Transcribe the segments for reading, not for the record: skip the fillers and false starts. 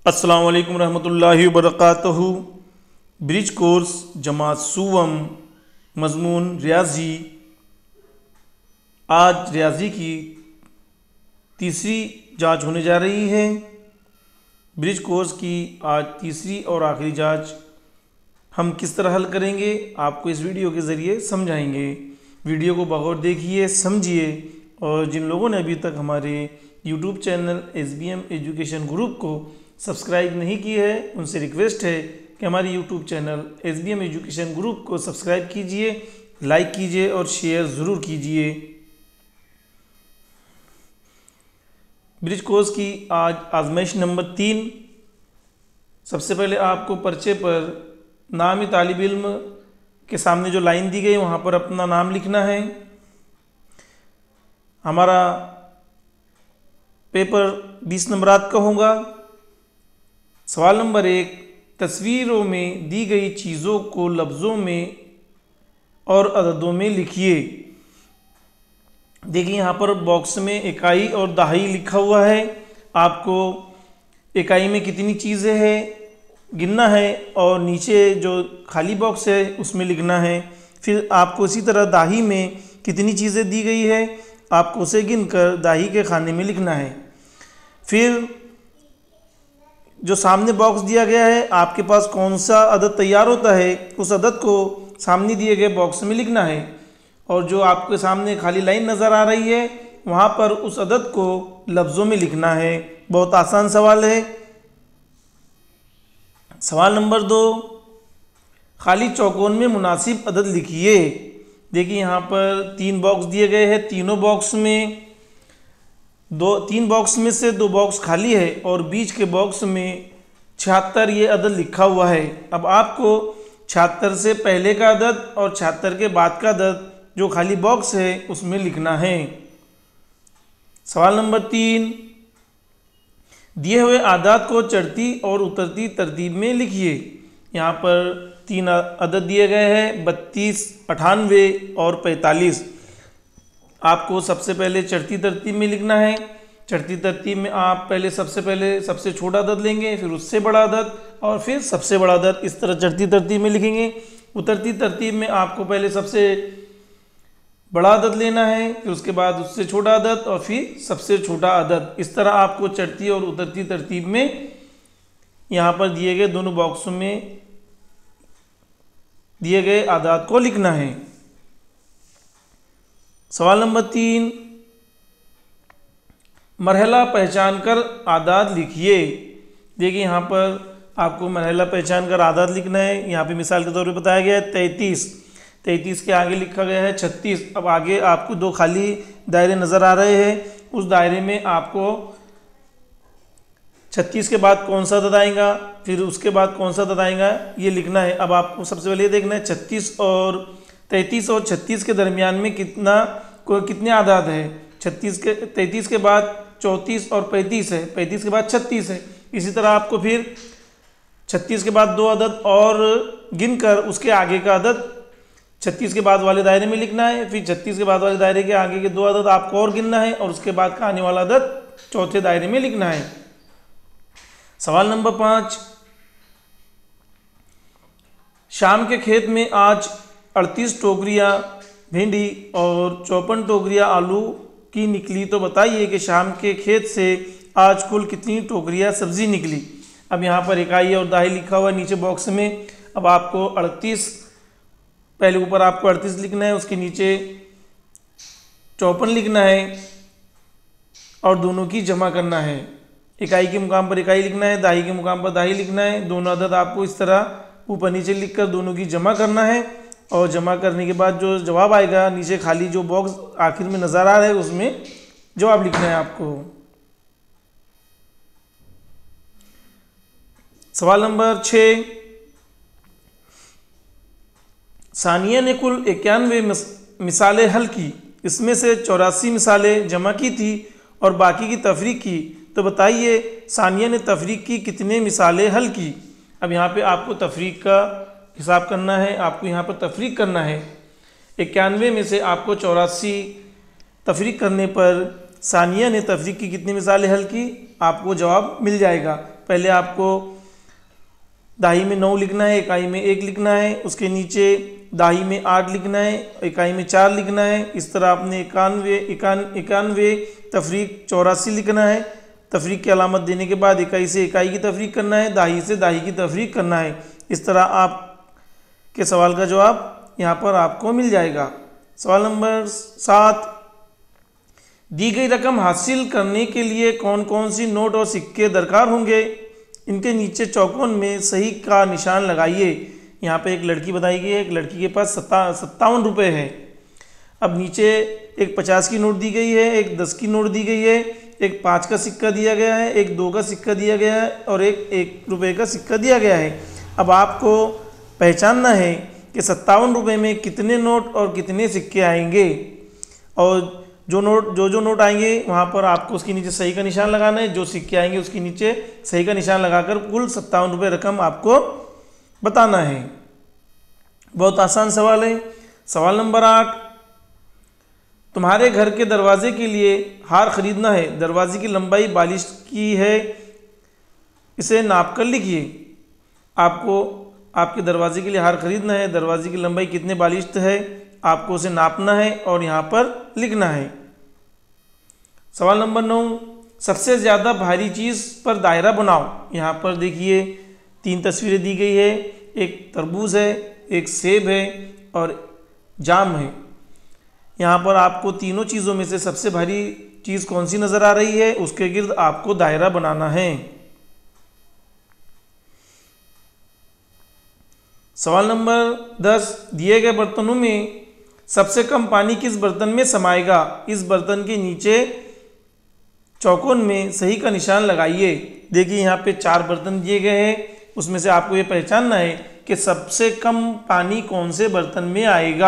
अस्सलामु अलैकुम रहमतुल्लाहि वबरकातुहू। ब्रिज कोर्स जमात सुवम मज़मून रियाजी। आज रियाजी की तीसरी जांच होने जा रही है। ब्रिज कोर्स की आज तीसरी और आखिरी जांच हम किस तरह हल करेंगे आपको इस वीडियो के ज़रिए समझाएंगे। वीडियो को बगौर देखिए, समझिए, और जिन लोगों ने अभी तक हमारे YouTube channel SBM education group को सब्सक्राइब नहीं की है, उनसे रिक्वेस्ट है कि हमारे YouTube channel SBM education group को सब्सक्राइब कीजिए, लाइक कीजिए और शेयर ज़रूर कीजिए। ब्रिज कोर्स की आज आजमाइश नंबर 3। सबसे पहले आपको पर्चे पर नाम तालिब इल्म के सामने जो लाइन दी गई वहाँ पर अपना नाम लिखना है। हमारा पेपर 20 नंबरात का होगा। सवाल नंबर 1, तस्वीरों में दी गई चीज़ों को लफ्ज़ों में और अददों में लिखिए। देखिए यहाँ पर बॉक्स में इकाई और दहाई लिखा हुआ है। आपको इकाई में कितनी चीज़ें हैं गिनना है और नीचे जो खाली बॉक्स है उसमें लिखना है। फिर आपको इसी तरह दाही में कितनी चीज़ें दी गई है आपको उसे गिनकर दाही के खाने में लिखना है। फिर जो सामने बॉक्स दिया गया है आपके पास कौन सा अदद तैयार होता है उस अदद को सामने दिए गए बॉक्स में लिखना है, और जो आपके सामने खाली लाइन नज़र आ रही है वहाँ पर उस अदद को लफ्ज़ों में लिखना है। बहुत आसान सवाल है। सवाल नंबर 2, खाली चौकोन में मुनासिब अदद लिखिए। देखिए यहाँ पर 3 बॉक्स दिए गए हैं। तीनों बॉक्स में 3 बॉक्स में से 2 बॉक्स खाली है और बीच के बॉक्स में 76 ये अदद लिखा हुआ है। अब आपको 76 से पहले का अदद और 76 के बाद का अदद जो खाली बॉक्स है उसमें लिखना है। सवाल नंबर 3, दिए हुए आदाद को चढ़ती और उतरती तरतीब में लिखिए। यहाँ पर 3 अदद दिए गए हैं, 32, 98 और 45। आपको सबसे पहले चढ़ती तरतीब में लिखना है। चढ़ती तरतीब में आप सबसे पहले सबसे छोटा अदद लेंगे, फिर उससे बड़ा अदद और फिर सबसे बड़ा अदद, इस तरह चढ़ती तरतीब में लिखेंगे। उतरती तरतीब में आपको पहले सबसे बड़ा अदद लेना है, फिर उसके बाद उससे छोटा अदद और फिर सबसे छोटा अदद। इस तरह आपको चढ़ती और उतरती तरतीब में यहाँ पर दिए गए दोनों बॉक्सों में दिए गए आदाद को लिखना है। सवाल नंबर 3, मरहला पहचान कर आदाद लिखिए। देखिए यहाँ पर आपको मरहला पहचान कर आदाद लिखना है। यहाँ पे मिसाल के तौर पे बताया गया है 33 के आगे लिखा गया है 36। अब आगे आपको 2 खाली दायरे नज़र आ रहे हैं। उस दायरे में आपको 36 के बाद कौन सा अदद आएगा, फिर उसके बाद कौन सा अदद आएगा, ये लिखना है। अब आपको सबसे पहले ये देखना है 33 और 36 के दरमियान में कितने आदाद है। 33 के बाद 34 और 35 है, 35 के बाद 36 है। इसी तरह आपको फिर 36 के बाद 2 अदद और गिनकर उसके आगे का अदद 36 के बाद वाले दायरे में लिखना है। फिर 36 के बाद वाले दायरे के आगे के 2 अदद आपको और गिनना है और उसके बाद का आने वाला अदद चौथे दायरे में लिखना है। सवाल नंबर 5, शाम के खेत में आज 38 टोकरियाँ भिंडी और 54 टोकरियाँ आलू की निकली, तो बताइए कि शाम के खेत से आज कुल कितनी टोकरियाँ सब्जी निकली। अब यहाँ पर इकाई और दाही लिखा हुआ है नीचे बॉक्स में। अब आपको 38, पहले ऊपर आपको 38 लिखना है, उसके नीचे 54 लिखना है और दोनों की जमा करना है। इकाई के मुकाम पर इकाई लिखना है, दाही के मुकाम पर दाही लिखना है। दोनों अदद आपको इस तरह ऊपर नीचे लिखकर दोनों की जमा करना है, और जमा करने के बाद जो जवाब आएगा नीचे खाली जो बॉक्स आखिर में नज़र आ रहा है उसमें जवाब लिखना है आपको। सवाल नंबर 6, सानिया ने कुल 91 मिसालें हल की, इसमें से 84 मिसालें जमा की थी और बाकी की तफरीक की, तो बताइए सानिया ने तफरीक की कितने मिसालें हल की। अब यहाँ पे आपको तफरीक का हिसाब करना है, आपको यहाँ पर तफरीक करना है। 91 में से आपको 84 तफरीक करने पर सानिया ने तफरीक की कितनी मिसालें हल की, आपको जवाब मिल जाएगा। पहले आपको दाही में 9 लिखना है, इकाई में 1 लिखना है, उसके नीचे दाही में 8 लिखना है, इकाई में 4 लिखना है। इस तरह आपने 91 तफरीक 84 लिखना है। तफरीक की अलामत देने के बाद इकाई से इकाई की तफरीक करना है, दाही से दाही की तफरीक करना है। इस तरह आप के सवाल का जवाब यहाँ पर आपको मिल जाएगा। सवाल नंबर 7, दी गई रकम हासिल करने के लिए कौन कौन सी नोट और सिक्के दरकार होंगे, इनके नीचे चौकोन में सही का निशान लगाइए। यहाँ पे एक लड़की बताई गई है, एक लड़की के पास 57 रुपये है। अब नीचे एक 50 की नोट दी गई है, एक 10 की नोट दी गई है, एक 5 का सिक्का दिया गया है, एक 2 का सिक्का दिया गया है और एक 1 रुपये का सिक्का दिया गया है। अब आपको पहचानना है कि 57 रुपये में कितने नोट और कितने सिक्के आएंगे, और जो नोट आएंगे वहाँ पर आपको उसके नीचे सही का निशान लगाना है, जो सिक्के आएंगे उसके नीचे सही का निशान लगाकर कुल 57 रुपये रकम आपको बताना है। बहुत आसान सवाल है। सवाल नंबर 8, तुम्हारे घर के दरवाजे के लिए हार खरीदना है, दरवाजे की लंबाई 42 की है, इसे नाप कर लिखिए। आपको आपके दरवाजे के लिए हार खरीदना है, दरवाजे की लंबाई कितने 42 है, आपको उसे नापना है और यहाँ पर लिखना है। सवाल नंबर 9, सबसे ज़्यादा भारी चीज़ पर दायरा बनाओ। यहाँ पर देखिए 3 तस्वीरें दी गई है, एक तरबूज है, एक सेब है और जाम है। यहाँ पर आपको तीनों चीज़ों में से सबसे भारी चीज़ कौन सी नज़र आ रही है, उसके गिर्द आपको दायरा बनाना है। सवाल नंबर 10, दिए गए बर्तनों में सबसे कम पानी किस बर्तन में समाएगा, इस बर्तन के नीचे चौकोन में सही का निशान लगाइए। देखिए यहाँ पे 4 बर्तन दिए गए हैं, उसमें से आपको ये पहचानना है कि सबसे कम पानी कौन से बर्तन में आएगा।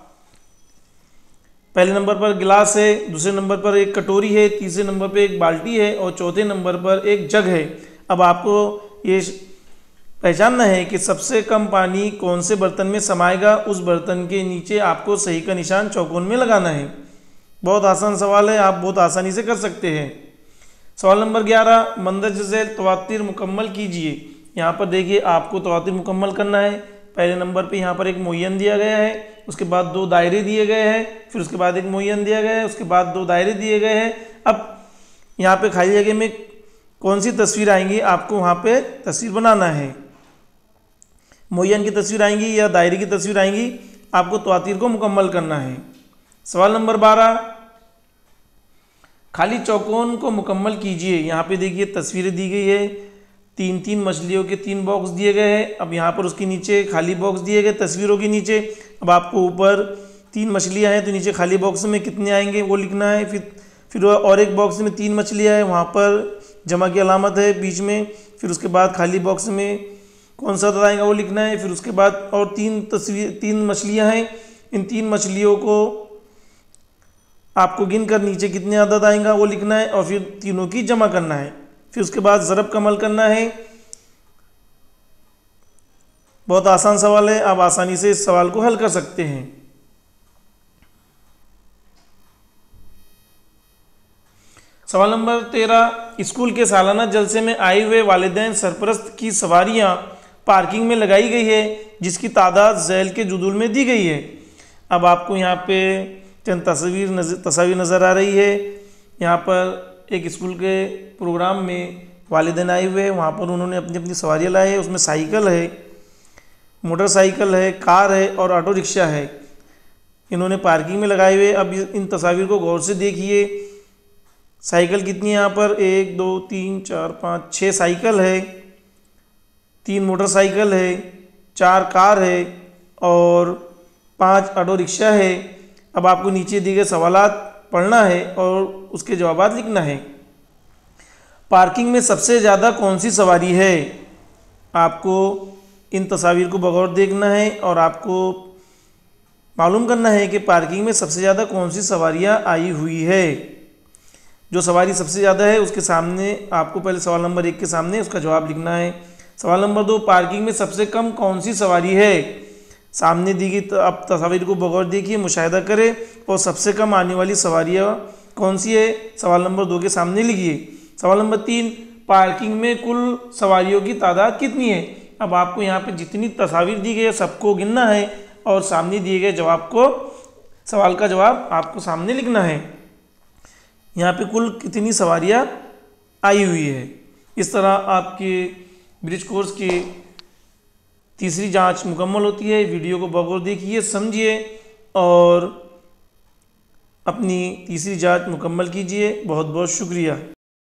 पहले नंबर पर गिलास है, दूसरे नंबर पर एक कटोरी है, तीसरे नंबर पर एक बाल्टी है और चौथे नंबर पर एक जग है। अब आपको ये पहचानना है कि सबसे कम पानी कौन से बर्तन में समाएगा, उस बर्तन के नीचे आपको सही का निशान चौकोन में लगाना है। बहुत आसान सवाल है, आप बहुत आसानी से कर सकते हैं। सवाल नंबर 11, मंदरज से तवातीर मुकम्मल कीजिए। यहाँ पर देखिए आपको तवातीर मुकम्मल करना है। पहले नंबर पे यहाँ पर एक मुय्यन दिया गया है, उसके बाद 2 दायरे दिए गए हैं, फिर उसके बाद एक मुय्यन दिया गया है, उसके बाद 2 दायरे दिए गए हैं। अब यहाँ पे खाली जगह में कौन सी तस्वीर आएंगी, आपको वहाँ पे तस्वीर बनाना है। मुय्यन की तस्वीर आएंगी या दायरे की तस्वीर आएंगी, आपको तवातीर को मुकम्मल करना है। सवाल नंबर 12, खाली चौकोन को मुकम्मल कीजिए। यहाँ पे देखिए तस्वीरें दी गई है, 3 मछलियों के 3 बॉक्स दिए गए हैं। अब यहाँ पर उसके नीचे खाली बॉक्स दिए गए तस्वीरों के नीचे। अब आपको ऊपर 3 मछलियाँ हैं तो नीचे खाली बॉक्स में कितने आएंगे वो लिखना है। फिर और एक बॉक्स में 3 मछलियाँ हैं, वहाँ पर जमा की अलामत है बीच में। फिर उसके बाद खाली बॉक्स में कौन सा आएगा वो लिखना है। फिर उसके बाद और 3 मछलियाँ हैं, इन 3 मछलियों को आपको गिन कर नीचे कितने अदद आएगा वो लिखना है और फिर तीनों की जमा करना है। फिर उसके बाद ज़रब का अमल करना है। बहुत आसान सवाल है, आप आसानी से इस सवाल को हल कर सकते हैं। सवाल नंबर 13, स्कूल के सालाना जलसे में आए हुए वालिदैन सरपरस्त की सवारियां पार्किंग में लगाई गई है, जिसकी तादाद झैल के जुदूल में दी गई है। अब आपको यहाँ पे चंद तस्वीर नज़र आ रही है। यहाँ पर एक स्कूल के प्रोग्राम में वालिदैन आए हुए हैं, वहाँ पर उन्होंने अपनी अपनी सवारियाँ लाई है। उसमें साइकिल है, मोटरसाइकिल है, कार है और ऑटो रिक्शा है। इन्होंने पार्किंग में लगाए हुए। अब इन तस्वीर को गौर से देखिए। साइकिल कितनी है यहाँ पर, 1 2 3 4 5 6 साइकिल है, 3 मोटरसाइकिल है, 4 कार है और 5 ऑटो रिक्शा है। अब आपको नीचे दिए गए सवालात पढ़ना है और उसके जवाबात लिखना है। पार्किंग में सबसे ज़्यादा कौन सी सवारी है, आपको इन तस्वीर को बगौर देखना है और आपको मालूम करना है कि पार्किंग में सबसे ज़्यादा कौन सी सवारियाँ आई हुई है। जो सवारी सबसे ज़्यादा है उसके सामने आपको पहले सवाल नंबर 1 के सामने उसका जवाब लिखना है। सवाल नंबर 2, पार्किंग में सबसे कम कौन सी सवारी है। सामने दी गई आप तस्वीर को बगौर देखिए, मुशाहिदा करें और सबसे कम आने वाली सवारियाँ कौन सी है? सवाल नंबर 2 के सामने लिखिए। सवाल नंबर 3, पार्किंग में कुल सवारियों की तादाद कितनी है? अब आपको यहाँ पे जितनी तस्वीर दी गई है सबको गिनना है और सामने दिए गए जवाब को, सवाल का जवाब आपको सामने लिखना है। यहाँ पे कुल कितनी सवारियाँ आई हुई है। इस तरह आपके ब्रिज कोर्स की तीसरी जांच मुकम्मल होती है। वीडियो को बगौर देखिए, समझिए और अपनी तीसरी जांच मुकम्मल कीजिए। बहुत बहुत शुक्रिया।